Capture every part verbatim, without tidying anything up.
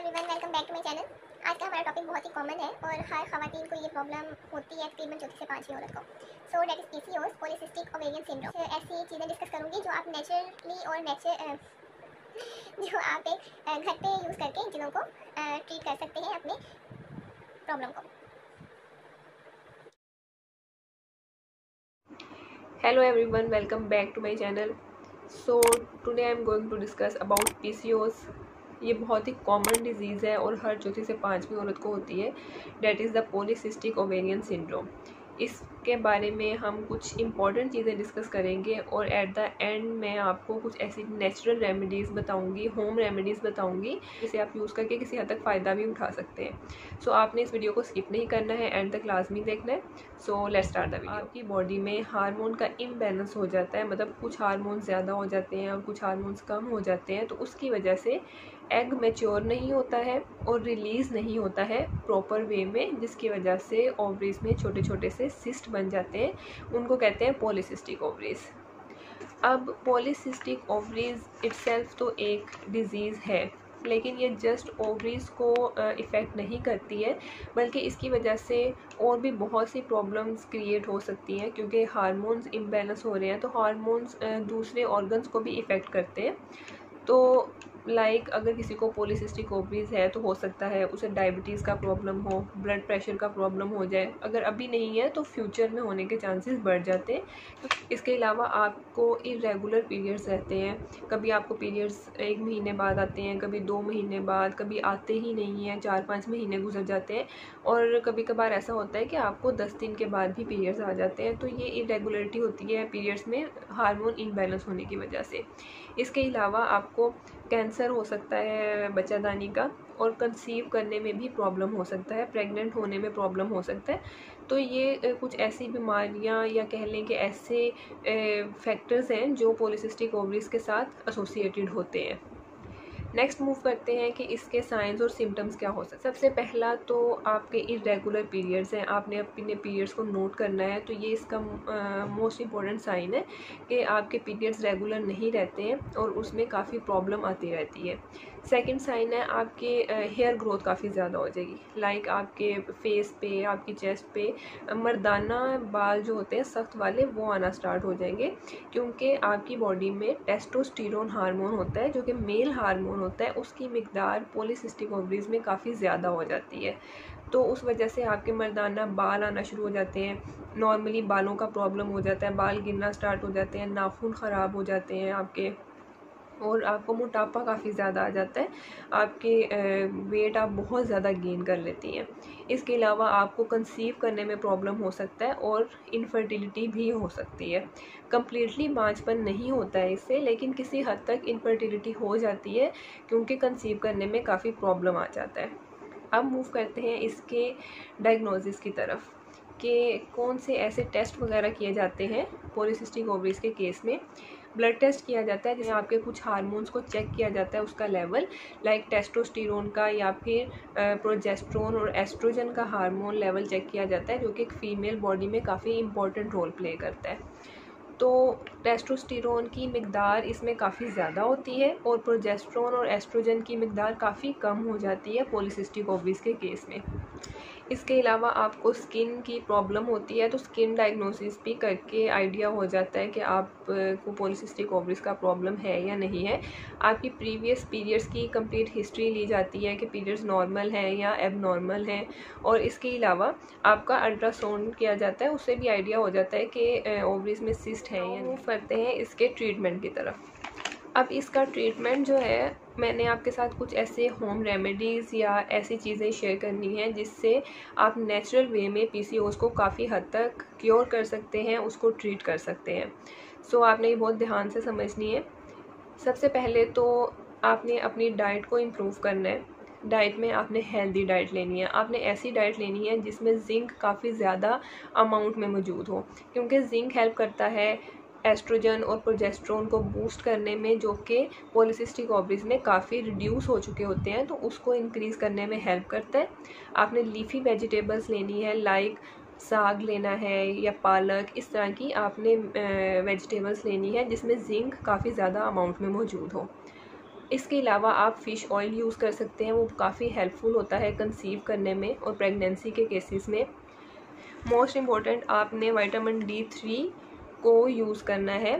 Everyone, welcome back to my channel. आज का हमारा टॉपिक बहुत ही कॉमन है और हर खवातीन को ये प्रॉब्लम होती है तकरीबन चौथी से पाँचवीं औरत को। So that is PCOS, polycystic ovarian syndrome. ऐसी चीज़ें डिस्कस करूंगी जो आप नेचुरली और नेचर जो आप एक घर पे यूज़ करके इन चीज़ों को ट्रीट कर सकते हैं अपने प्रॉब्लम को। Hello everyone, welcome back to my channel. So today I am going to discuss about P C O S. ये बहुत ही कॉमन डिजीज़ है और हर चौथी से पाँचवीं औरत को होती है। That is the polycystic ovarian syndrome. इसके बारे में हम कुछ इम्पॉर्टेंट चीज़ें डिस्कस करेंगे और एट द एंड मैं आपको कुछ ऐसी नेचुरल रेमेडीज़ बताऊंगी, होम रेमेडीज़ बताऊंगी जिसे आप यूज़ करके किसी हद तक फ़ायदा भी उठा सकते हैं। सो so, आपने इस वीडियो को स्किप नहीं करना है, एंड तक लाजमी देखना है। So let's start the video. आपकी बॉडी में हार्मोन का इम्बैलेंस हो जाता है, मतलब कुछ हार्मोन्स ज़्यादा हो जाते हैं और कुछ हार्मोन्स कम हो जाते हैं, तो उसकी वजह से एग मैच्योर नहीं होता है और रिलीज़ नहीं होता है प्रॉपर वे में, जिसकी वजह से ओवरीज में छोटे छोटे से सिस्ट बन जाते हैं। उनको कहते हैं पॉलीसिस्टिक ओवरीज। अब पॉलीसिस्टिक ओवरीज इटसेल्फ तो एक डिजीज़ है, लेकिन ये जस्ट ओवरीज को इफ़ेक्ट नहीं करती है, बल्कि इसकी वजह से और भी बहुत सी प्रॉब्लम्स क्रिएट हो सकती हैं, क्योंकि हार्मोन्स इम्बैलेंस हो रहे हैं तो हार्मोन्स दूसरे ऑर्गन्स को भी इफ़ेक्ट करते हैं। तो लाइक like, अगर किसी को पॉलीसिस्टिक ओवरीज है तो हो सकता है उसे डायबिटीज़ का प्रॉब्लम हो, ब्लड प्रेशर का प्रॉब्लम हो जाए। अगर अभी नहीं है तो फ्यूचर में होने के चांसेस बढ़ जाते हैं। इसके अलावा आपको इरेगुलर पीरियड्स रहते हैं, कभी आपको पीरियड्स एक महीने बाद आते हैं, कभी दो महीने बाद, कभी आते ही नहीं हैं, चार पाँच महीने गुजर जाते हैं, और कभी कभार ऐसा होता है कि आपको दस दिन के बाद भी पीरियड्स आ जाते हैं। तो ये इरेगुलरिटी होती है पीरियड्स में हार्मोन इम्बैलेंस होने की वजह से। इसके अलावा आपको कैंसर हो सकता है बच्चादानी का, और कंसीव करने में भी प्रॉब्लम हो सकता है, प्रेग्नेंट होने में प्रॉब्लम हो सकता है। तो ये कुछ ऐसी बीमारियां या कह लें कि ऐसे फैक्टर्स हैं जो पॉलीसिस्टिक ओवरीज के साथ एसोसिएटेड होते हैं। नेक्स्ट मूव करते हैं कि इसके साइंस और सिम्टम्स क्या हो सकते हैं। सबसे पहला तो आपके इरेगुलर पीरियड्स हैं, आपने अपने पीरियड्स को नोट करना है। तो ये इसका मोस्ट इम्पॉर्टेंट साइन है कि आपके पीरियड्स रेगुलर नहीं रहते हैं और उसमें काफ़ी प्रॉब्लम आती रहती है। सेकंड साइन है आपके हेयर ग्रोथ काफ़ी ज़्यादा हो जाएगी, लाइक like आपके फेस पे, आपकी चेस्ट पे मर्दाना बाल जो होते हैं सख्त वाले, वो आना स्टार्ट हो जाएंगे, क्योंकि आपकी बॉडी में टेस्टोस्टेरोन हार्मोन होता है जो कि मेल हार्मोन होता है, उसकी मिकदार पॉलीसिस्टिक ओवरीज में काफ़ी ज़्यादा हो जाती है। तो उस वजह से आपके मर्दाना बाल आना शुरू हो जाते हैं, नॉर्मली बालों का प्रॉब्लम हो जाता है, बाल गिरना स्टार्ट हो जाते हैं, नाखून ख़राब हो जाते हैं आपके, और आपको मोटापा काफ़ी ज़्यादा आ जाता है, आपके वेट आप बहुत ज़्यादा गेन कर लेती हैं। इसके अलावा आपको कंसीव करने में प्रॉब्लम हो सकता है और इनफर्टिलिटी भी हो सकती है। कम्प्लीटली बांझपन नहीं होता है इससे, लेकिन किसी हद तक इनफर्टिलिटी हो जाती है क्योंकि कंसीव करने में काफ़ी प्रॉब्लम आ जाता है। अब मूव करते हैं इसके डायग्नोसिस की तरफ कि कौन से ऐसे टेस्ट वगैरह किए जाते हैं पॉलीसिस्टिक ओवरीज के केस में। ब्लड टेस्ट किया जाता है जिसमें आपके कुछ हार्मोन्स को चेक किया जाता है, उसका लेवल, लाइक टेस्टोस्टेरोन का या फिर प्रोजेस्टेरोन और एस्ट्रोजन का हार्मोन लेवल चेक किया जाता है, जो कि एक फीमेल बॉडी में काफ़ी इंपॉर्टेंट रोल प्ले करता है। तो टेस्टोस्टेरोन की मिकदार इसमें काफ़ी ज़्यादा होती है और प्रोजेस्टेरोन और एस्ट्रोजन की मिकदार काफ़ी कम हो जाती है पॉलीसिस्टिक ओवरीज के केस में। इसके अलावा आपको स्किन की प्रॉब्लम होती है, तो स्किन डायग्नोसिस भी करके आइडिया हो जाता है कि आपको पॉलीसिस्टिक ओवरीज का प्रॉब्लम है या नहीं है। आपकी प्रीवियस पीरियड्स की कंप्लीट हिस्ट्री ली जाती है कि पीरियड्स नॉर्मल हैं या एबनॉर्मल हैं, और इसके अलावा आपका अल्ट्रासाउंड किया जाता है, उससे भी आइडिया हो जाता है कि ओवरीज में सिस्ट है या नहीं। करते हैं इसके ट्रीटमेंट की तरफ। अब इसका ट्रीटमेंट जो है, मैंने आपके साथ कुछ ऐसे होम रेमेडीज़ या ऐसी चीज़ें शेयर करनी है जिससे आप नेचुरल वे में पीसीओएस को काफ़ी हद तक क्योर कर सकते हैं, उसको ट्रीट कर सकते हैं। सो आपने ये बहुत ध्यान से समझनी है। सबसे पहले तो आपने अपनी डाइट को इम्प्रूव करना है। डाइट में आपने हेल्दी डाइट लेनी है, आपने ऐसी डाइट लेनी है जिसमें जिंक काफ़ी ज़्यादा अमाउंट में मौजूद हो, क्योंकि जिंक हेल्प करता है एस्ट्रोजन और प्रोजेस्टेरोन को बूस्ट करने में, जो कि पॉलीसिस्टिक ओवरीज में काफ़ी रिड्यूस हो चुके होते हैं, तो उसको इंक्रीज़ करने में हेल्प करता है। आपने लीफी वेजिटेबल्स लेनी है, लाइक साग लेना है या पालक, इस तरह की आपने वेजिटेबल्स लेनी है जिसमें जिंक काफ़ी ज़्यादा अमाउंट में मौजूद हो। इसके अलावा आप फ़िश ऑयल यूज़ कर सकते हैं, वो काफ़ी हेल्पफुल होता है कंसीव करने में और प्रेगनेंसी के केसेस में। मोस्ट इम्पॉर्टेंट, आपने विटामिन डी थ्री को यूज़ करना है।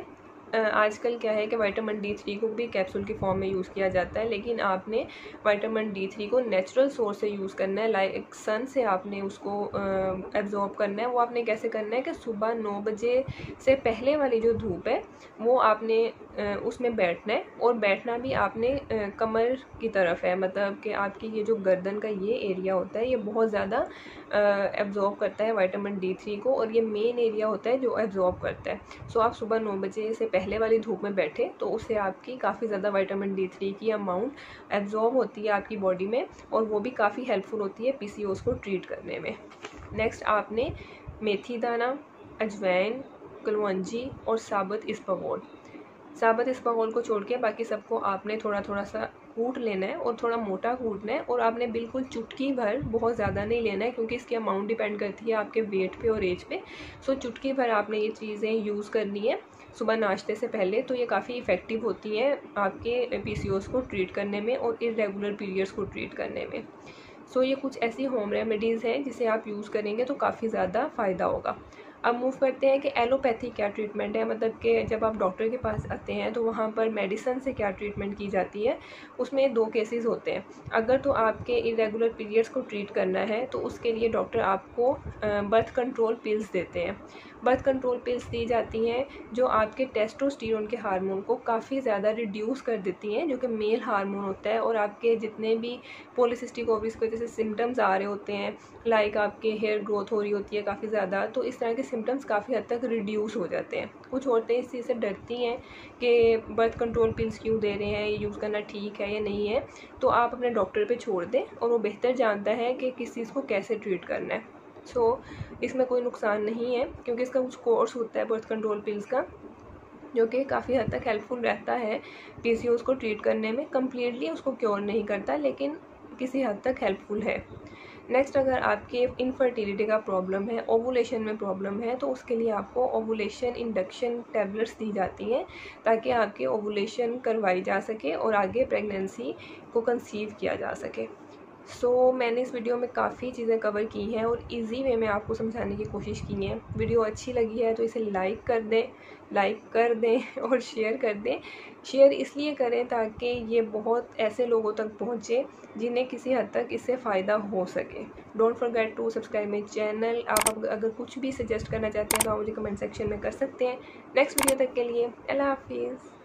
आजकल क्या है कि विटामिन डी थ्री को भी कैप्सूल की फॉर्म में यूज़ किया जाता है, लेकिन आपने विटामिन डी थ्री को नेचुरल सोर्स से यूज़ करना है, लाइक सन से आपने उसको एब्जॉर्ब करना है। वो आपने कैसे करना है कि सुबह नौ बजे से पहले वाली जो धूप है वो आपने उसमें बैठना है, और बैठना भी आपने कमर की तरफ है, मतलब कि आपकी ये जो गर्दन का ये एरिया होता है ये बहुत ज़्यादा एब्जॉर्ब करता है विटामिन डी थ्री को, और ये मेन एरिया होता है जो एब्जॉर्ब करता है। सो आप सुबह नौ बजे से पहले वाली धूप में बैठे तो उससे आपकी काफ़ी ज़्यादा विटामिन डी थ्री की अमाउंट एब्जॉर्ब होती है आपकी बॉडी में, और वो भी काफ़ी हेल्पफुल होती है पीसीओएस को ट्रीट करने में। नेक्स्ट, आपने मेथी दाना, अजवाइन, कलौंजी और साबुत इसबगोल साबुत इसबगोल को छोड़ के बाकी सबको आपने थोड़ा थोड़ा सा कूट लेना है, और थोड़ा मोटा कूटना है, और आपने बिल्कुल चुटकी भर, बहुत ज़्यादा नहीं लेना है क्योंकि इसकी अमाउंट डिपेंड करती है आपके वेट पे और एज पे। सो चुटकी भर आपने ये चीज़ें यूज़ करनी है सुबह नाश्ते से पहले, तो ये काफ़ी इफ़ेक्टिव होती है आपके पीसीओएस को ट्रीट करने में और इरेगुलर पीरियड्स को ट्रीट करने में। सो ये कुछ ऐसी होम रेमेडीज़ हैं जिसे आप यूज़ करेंगे तो काफ़ी ज़्यादा फ़ायदा होगा। अब मूव करते हैं कि एलोपैथी क्या ट्रीटमेंट है, मतलब कि जब आप डॉक्टर के पास आते हैं तो वहाँ पर मेडिसिन से क्या ट्रीटमेंट की जाती है। उसमें दो केसेस होते हैं। अगर तो आपके इरेगुलर पीरियड्स को ट्रीट करना है तो उसके लिए डॉक्टर आपको बर्थ कंट्रोल पिल्स देते हैं। बर्थ कंट्रोल पिल्स दी जाती हैं जो आपके टेस्टोस्टेरोन के हार्मोन को काफ़ी ज़्यादा रिड्यूस कर देती हैं, जो कि मेल हार्मोन होता है, और आपके जितने भी पॉलीसिस्टिक ओवरीज को जैसे सिम्टम्स आ रहे होते हैं, लाइक आपके हेयर ग्रोथ हो रही होती है काफ़ी ज़्यादा, तो इस तरह के सिम्टम्स काफ़ी हद तक रिड्यूस हो जाते हैं। कुछ औरतें इस चीज़ से डरती हैं कि बर्थ कंट्रोल पिल्स क्यों दे रहे हैं, ये यूज़ करना ठीक है या नहीं है, तो आप अपने डॉक्टर पे छोड़ दें, और वो बेहतर जानता है कि किस चीज़ को कैसे ट्रीट करना है। सो so, इसमें कोई नुकसान नहीं है क्योंकि इसका कुछ कोर्स होता है बर्थ कंट्रोल पिल्स का, जो कि काफ़ी हद तक हेल्पफुल रहता है पीसीओएस को ट्रीट करने में। कम्प्लीटली उसको क्योर नहीं करता, लेकिन किसी हद तक हेल्पफुल है। नेक्स्ट, अगर आपके इनफर्टिलिटी का प्रॉब्लम है, ओवुलेशन में प्रॉब्लम है, तो उसके लिए आपको ओवुलेशन इंडक्शन टैबलेट्स दी जाती हैं ताकि आपके ओवुलेशन करवाई जा सके और आगे प्रेगनेंसी को कंसीव किया जा सके। सो so, मैंने इस वीडियो में काफ़ी चीज़ें कवर की हैं और इजी वे में आपको समझाने की कोशिश की है। वीडियो अच्छी लगी है तो इसे लाइक कर दें लाइक कर दें और शेयर कर दें। शेयर इसलिए करें ताकि ये बहुत ऐसे लोगों तक पहुँचे जिन्हें किसी हद तक इससे फ़ायदा हो सके। Don't forget to subscribe my channel. आप अगर कुछ भी सजेस्ट करना चाहते हैं तो आप मुझे कमेंट सेक्शन में कर सकते हैं। नेक्स्ट वीडियो तक के लिए अल्लाह हाफिज़।